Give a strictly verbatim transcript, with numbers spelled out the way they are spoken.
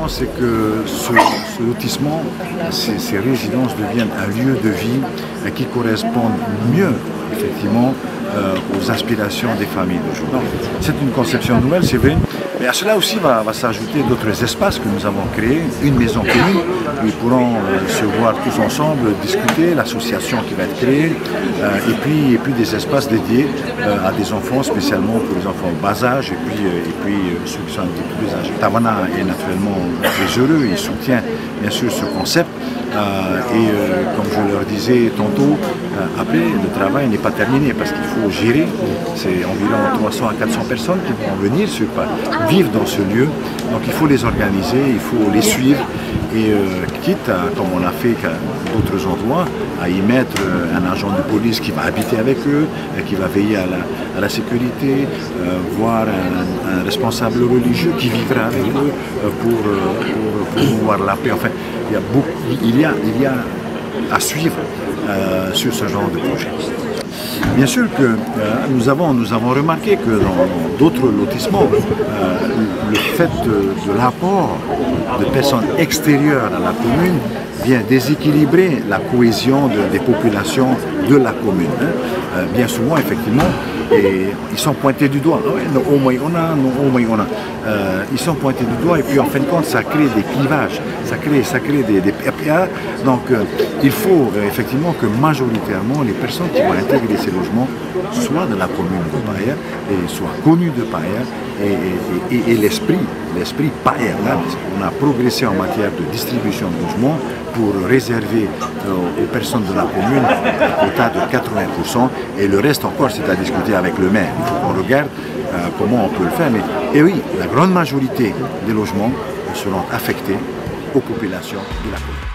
important, c'est que ce, ce lotissement, ces, ces résidences deviennent un lieu de vie qui correspond mieux, effectivement, euh, aux aspirations des familles d'aujourd'hui. C'est une conception nouvelle, c'est vrai, mais à cela aussi va, va s'ajouter d'autres espaces que nous avons créés, une maison commune, où ils pourront euh, se voir tous ensemble, discuter, l'association qui va être créée, euh, et, puis, et puis des espaces dédiés euh, à des enfants, spécialement pour les enfants de bas âge, et puis, euh, et puis euh, ceux qui sont un petit peu plus âgés. Tawana est naturellement très heureux, il soutient bien sûr ce concept, euh, et euh, comme je leur disais tantôt, euh, après le travail n'est pas terminé parce qu'il faut gérer, c'est environ trois cents à quatre cents personnes qui vont venir sur, vivre dans ce lieu, donc il faut les organiser, il faut les suivre, et euh, quitte, à, comme on l'a fait à d'autres endroits, à y mettre euh, un agent de police qui va habiter avec eux, euh, qui va veiller à la, à la sécurité, euh, voire un, un responsable religieux qui vivra avec eux euh, pour, euh, pour promouvoir la paix. Enfin, il y a beaucoup, il y a, il y a à suivre euh, sur ce genre de projet. Bien sûr que euh, nous, avons, nous avons remarqué que dans d'autres lotissements, euh, le fait de, de l'apport de personnes extérieures à la commune vient déséquilibrer la cohésion de, des populations de la commune. Hein. Euh, bien souvent, effectivement, et ils sont pointés du doigt. Ah ouais, non, au moins on a, non, au moins on a. Euh, ils sont pointés du doigt et puis en fin de compte, ça crée des clivages, ça crée, ça crée des, des P P A. Donc euh, il faut euh, effectivement que majoritairement les personnes qui vont intégrer ces logements soient de la commune de Paia et soient connues de Paia et, et, et, et l'esprit, l'esprit Paia. On a progressé en matière de distribution de logements pour réserver euh, aux personnes de la commune un quota de quatre-vingts pour cent et le reste encore c'est à discuter avec le maire. Il faut qu'on regarde euh, comment on peut le faire. Mais, et oui, la grande majorité des logements seront affectés aux populations de la commune.